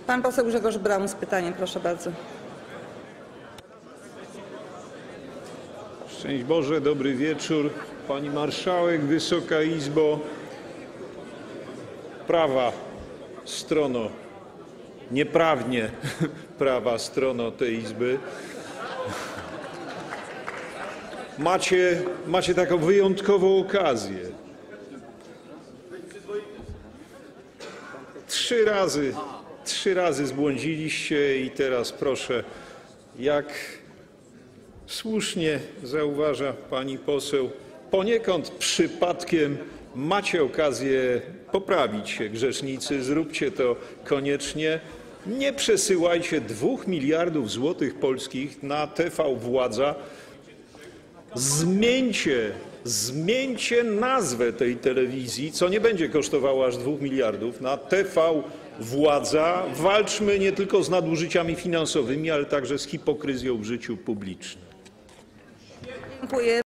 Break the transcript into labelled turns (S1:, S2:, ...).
S1: Pan poseł Grzegorz Braun z pytaniem, proszę bardzo.
S2: Szczęść Boże, dobry wieczór. Pani Marszałek, Wysoka Izbo. Prawa strono, nieprawnie prawa strono tej Izby. Macie taką wyjątkową okazję. Trzy razy zbłądziliście i teraz proszę, jak słusznie zauważa pani poseł, poniekąd przypadkiem macie okazję poprawić się, grzesznicy, zróbcie to koniecznie. Nie przesyłajcie 2 miliardów złotych polskich na TV Władza. Zmieńcie nazwę tej telewizji, co nie będzie kosztowało aż 2 miliardów, na TV Władza. Walczmy nie tylko z nadużyciami finansowymi, ale także z hipokryzją w życiu publicznym.
S1: Dziękuję.